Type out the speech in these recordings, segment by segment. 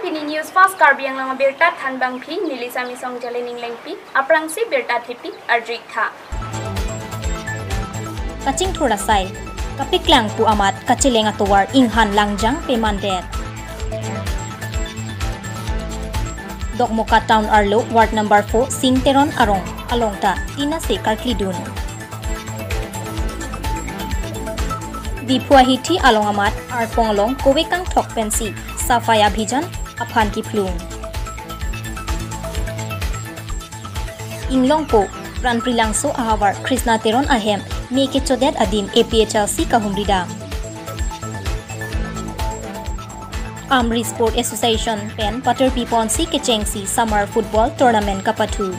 Pini News Fast Karbi yang lama berta Tan Bang Pi Nili Sami Song Jalening Lengpi Aprangsi berta Thipi Ardrik Tha Kacing thura sai kapiklang pu amat kacilenga towar inghan langjang pemandet Dokmoka Town Arlo Ward number 4 Singteron Arong Alongta Tina se Karklidun Dipua hiti along amat arponglong kowekang thok pensi Safaya Bhijan aphan ki plung Inglong po Pran Prilangso ahawar Krishna Teron ahem Meke chodet adim APHLC kahumrida Amri Sport Association pen Pater Piponsi Kechengsi Summer Football Tournament kapatu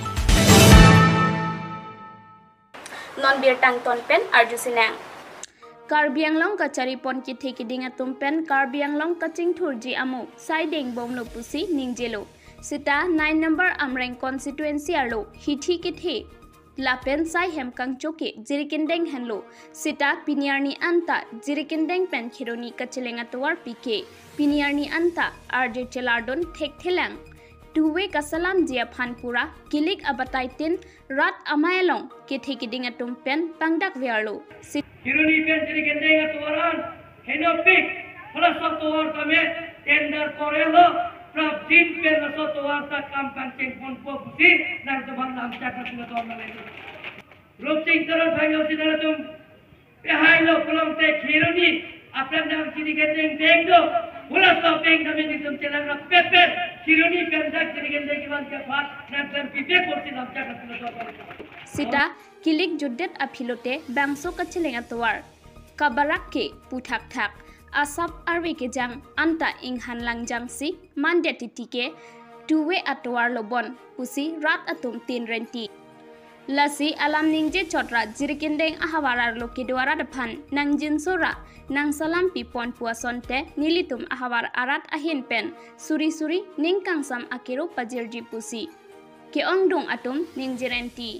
Non bir tang ton pen Arjusinang Karbi Anglong kacari pon ki theki dinga tumpen Karbi Anglong kaching thurji amu siding bomlo pusi ningjelo sita 9 number amreng constituency arlo hithi ki the lapen sai hem kangchoke jirikindeng henlo sita piniarni anta jirikindeng pen khironi kachilenga towar pk piniarni anta arje chelardon thek thelang Duwe kasalam jia phanpura kilik abataitin rat amaelong ki theki dinga tumpen pangdak viarlo Kiruni pen jirikindeng atuaran henopik plus atuar kami tender korelo prab jin pen atuar ta kam kancing pon po busi nang teman nam cakat atuar malai rup sing terus bhayo sidara tum pehai lo kolong te kiruni apran nam jirikindeng dengdo plus topeng kami di tum celang rak pepet kiruni pen dak jirikindeng kiwan ke phat nang pen pipek porsi nam cakat atuar malai Sita kilik judet aphilote bangso kachilenga towar kabarak ke puthak thak asap arwi ke jang anta inghan langjang si mande titike duwe atwar lobon pusi rat atum tin renti lasi alam ningje chotra jirikindeng ahawarar loke dwara daphan nang jinsora nang salam pipon puasonte nilitum ahawar arat ahin pen suri suri ningkang sam akiro pajirji pusi ke ongdung atum ningjirenti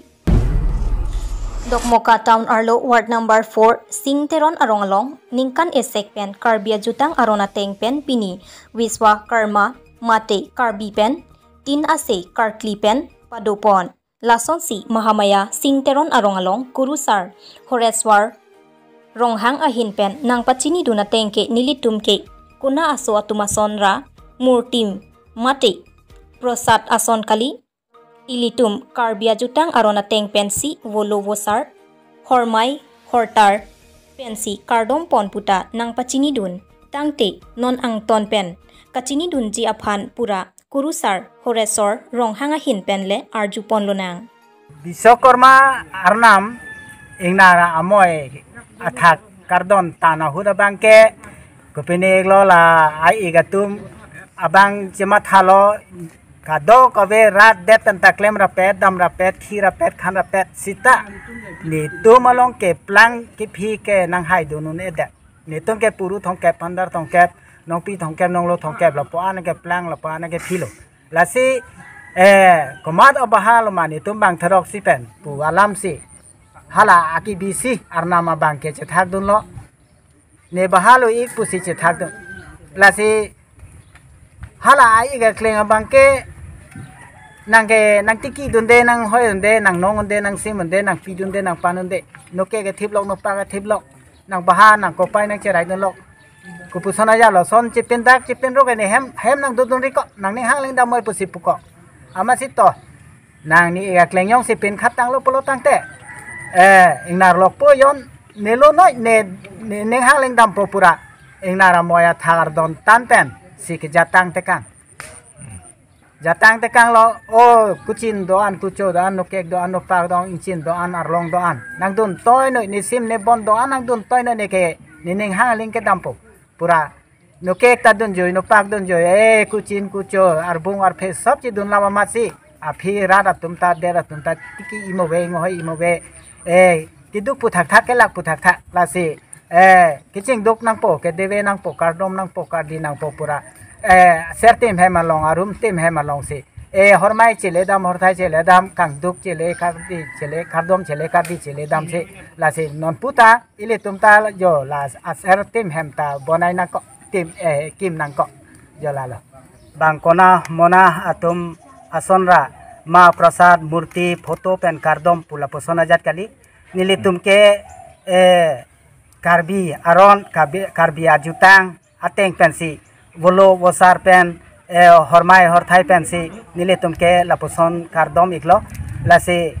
Dokmoka Town Arlo Ward number 4 Singteron Arongalong Ningkan Esek pen Karbia Jutang Arona Teng pen Pini Wiswa Karma Mate Karbi pen Tin Ase Karkli pen Padopon Lason si Mahamaya Singteron Arongalong Kurusar Horeswar Ronghang Ahin pen Nang Pachini Duna Tengke Nilitumke Kuna Aso Atumasonra Murtim Mate Prosat Ason Kali Ilitum Karbia Jutang Arona Teng pensi Volovosar Hormai Hortar pensi Kardom Ponputa Nang Pachini Dun Tangte Non Ang Ton pen Kachini Dun Ji Aphan Pura Kurusar Horesor Ronghanga Hin penle Arjupon Lonang Bisokorma Arnam Ingnara Amoy Athak Kardon Tana Huda Bangke Kupine Lola Ai Igatum Abang Jemat Halo Kado kabe rat det tenta klem rapet dam rapet khi rapet khan rapet sita ni tumalong ke plang ki phi ke nang hai dunun eda ni tum ke puru thong ke pandar thong ke nong pi thong ke nong lo thong ke la po an ke plang la po an ke philo la si komat abahal mani tum bang tharok si pen pu alam si hala aki bisi arnama bang ke che thak dun lo ne bahalo ik pu si che thak dun la si hala ai ga kleng bang ke nang tiki dunde nang hoy dunde nang nong dunde nang sim dunde nang pi dunde nang pan dunde noke ke thiplok no pa ke thiplok nang baha nang kopai nang cherai dun lok kupusona ya lo son chipin dak chipin ro ke ne hem nang dun ri ko nang ni hang ling da moi pusi puko ama sito nang ni ga kleng yong sipin khatang lo polo tang te ingnar lok po yon ne lo noi ne hang ling dam po pura ingnar moya thagar don tan pen si ke jatang tekang Jatang tekang lo oh kucin doan kuco doan no kek doan no pak doan incin doan arlong doan nang dun toy no ni sim ne bon doan nang dun toy no ne ke ni ning hang ling ke dampo pura no kek ta dun joy no pak dun joy kucin kuco arbung ar phe sab chi dun lama masi a phi rada tum ta dera tum ta tiki imo ve ngo hoi imo ve tiduk puthak thak ke lak puthak thak la si kicing duk nang po ke deve nang po kardom nang po kardi nang po pura sertim hemalong arum tim hemalong si hormai chile dam horthai chile dam kang duk chile kardi chile kardom chile kardi chile dam si la si non puta ile tumta jo la sertim hemta bonai na ko tim kim nang ko jo la lo bangkona mona atum asonra ma prasad murti foto pen kardom pula posona jat kali nili tumke karbi aron karbi ajutang ateng pensi bolo bosar pen hormai horthai pensi nili tumke la poson kardom iklo lasi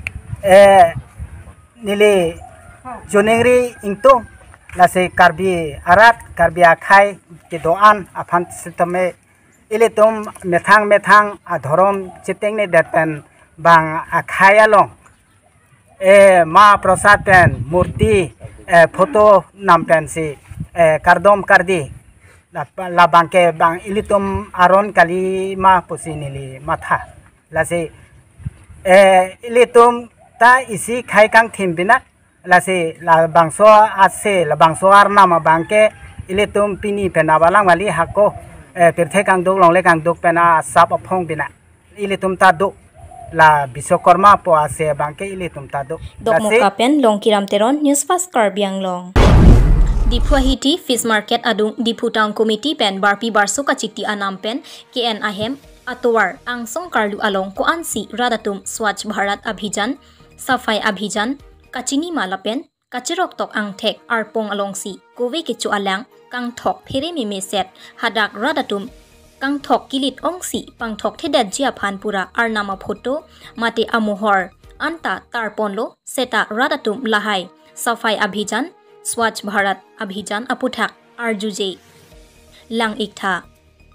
nili jonengri ingto lasi karbi arat karbi akhai ke doan afan sisteme ile tum methang adhorom chiteng ne datpen bang akhaya long ma prasad pen murti foto nam pen si kardom kardi la bangke bang ilitum aron kali ma pusinili matha lasi ilitum ta isi khai kang thim bina lasi la bangso ase la bangso arna ma bangke ilitum pini penabalang wali hako perthe kang dok long le kang dok pena sap aphong bina ilitum ta dok la bisokorma po ase bangke ilitum ta dok Dokmoka pen Longkiram Teron News Fast Karbi Anglong. Dipuahiti Fish Market adung Diputang Committee pen Barpi Barso Kachiti Anam pen KN Ahem Atowar Angsong Karlu Along Ko Ansi Radatum Swachh Bharat Abhijan Safai Abhijan Kachini Malapen Kachirok Tok Angthek Arpong Alongsi Kowe Kichu Alang Kang Thok Phere Meme Set Hadak Radatum Kang Thok Kilit Ongsi Pang Thok Thedat Jia Phanpura Arnama Photo Mate Amohor Anta Tarponlo Seta Radatum Lahai Safai Abhijan Swachh Bharat Abhijan Aputhak Arjuje Lang Iktha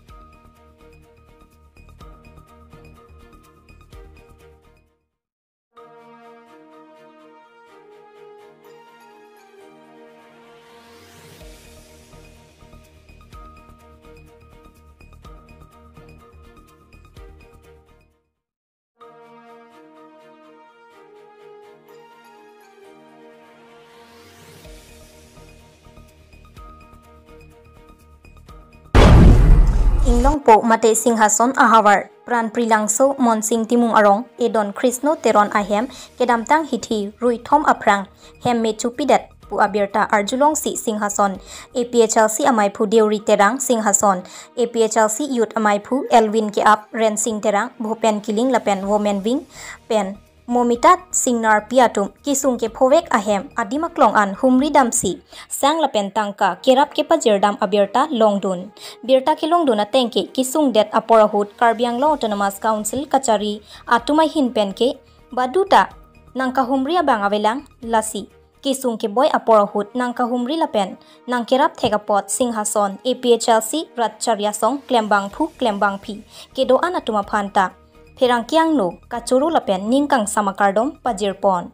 Inglong po mate singhason ahawar pran prilangso monsing timung arong edon Krishno Teron Ahem kedamtang hithi rui thom aprang hem me chupidat pu abirta arjulong si singhason APHLC amaipu deuri terang singhason APHLC youth amaipu Elvin ke up ren sing terang bhupen kiling lapen women wing pen Momitat Singnar Piatum Kisung ke Povek Ahem Adimaklong an Humri Damsi Sang Lapen Tangka Kerap ke Pajirdam Abirta Longdun Birta ke Longdun atengke Kisung Det Aporahut Karbi Anglong Autonomous Council Kachari Atumai Hinpenke Baduta Nangka Humri Abang Avelang Lasi Kisung ke Boy Aporahut Nangka Humri Lapen Nang Kerap Thegapot Singhason APHLC Ratcharyasong Klembang Phu Klembang Phi Kedoan Atuma Phanta Perangkiang no kacuru lapen ningkang sama kardom pajirpon.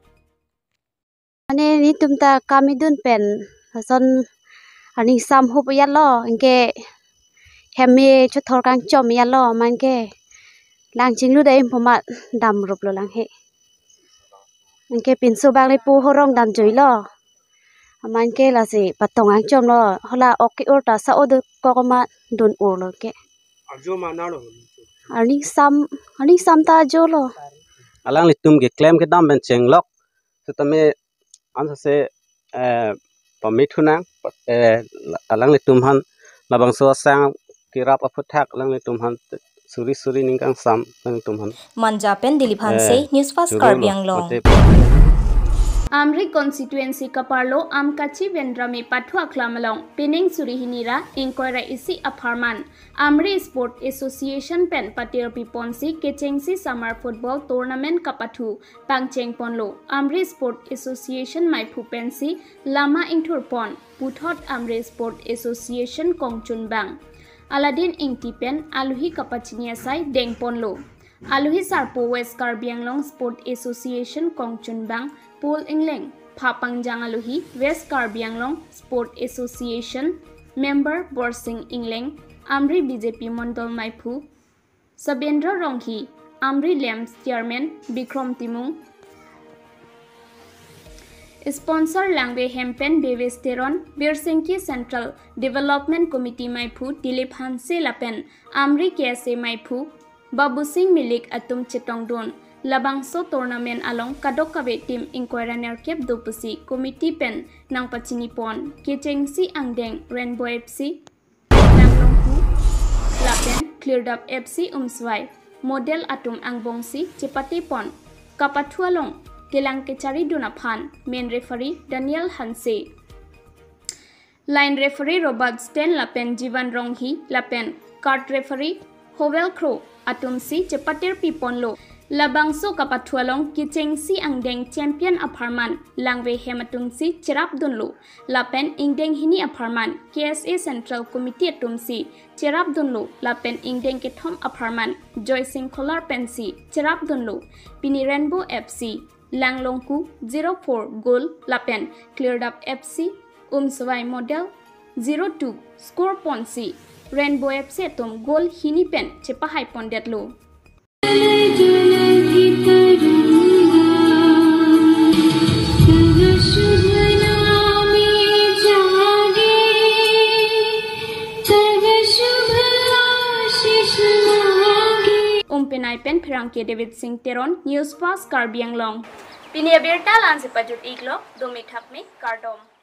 Ane ni tumta kami dun pen son ani sam hup yalo inke hemi chuthor kang chom yalo manke lang chinglu dai pomat dam rup lo lang he. Inke pinsu bang le pu horong dam joi lo. Manke la si patong ang chom lo hola oki urta sa odu kokoma dun ur lo ke. Arjo mana lo. Aning sam ta jolo Alang litum ke claim ke dam ben chenglok setame ansa se pamithunang alang litum han labang so sang kirap aputhak alang litum han suri ningkang sam alang litum han Manja pen Diliphan se News Fast Karbi Anglong. Amri constituency kaparlo amkachi vendrami pathwa klamalong pining surihinira inquiry isi aparman Amri Sport Association pen patir piponsi kechengsi summer football tournament kapathu pangcheng ponlo Amri Sport Association maipu pensi lama ingthur pon puthot Amri Sport Association kongchun bang Aladin ingtipen aluhi kapachinia sai deng ponlo Aluhi Sarpo West Karbi Anglong Sport Association Kongchun Bang Pol Ingleng Phapangjang Aluhi West Karbi Anglong Sport Association Member Borsing Ingleng Amri BJP Mondol Maipu Sabendra Ronghi Amri Lems Chairman Bikrom Timung Sponsor Langbe Hempen Bevesteron Birsengki Central Development Committee Maipu Dilip Hanse Lapen Amri KSA Maipu Babu Singh Milik Atum Chetongdon Labangso Tournament along Kadokabe Team Inquiry Nerkep Dopusi Committee Pen Nang Pachinipon Kechengsi Angdeng Rainbow FC Langlonghu Lapen Cleared Up FC umswai model atum angbongsi cepati pon kapathualong kelang kecari dunaphan main referee Daniel Hanse line referee Robert Sten lapen Jivan Ronghi lapen card referee Howell Crow atumsi cepatir piponlo labangso kapathualong kichengsi angdeng champion aparman langwe hematumsi cerap dunlo lapen ingdeng hini aparman KSA Central Committee atumsi cerap dunlo lapen ingdeng kethom aparman Joy Singh Kholar pensi cerap dunlo pini Rainbow FC langlongku 04 goal lapen Cleared Up FC umswai model 02 score ponsi Rainbow FC tum goal hini pen cepahai pondetlo Penai pen Perangke David Singh Teron News Fast Karbi Anglong Pinia Birta Lansi Pajut Iglok Domit Hakmi Kardom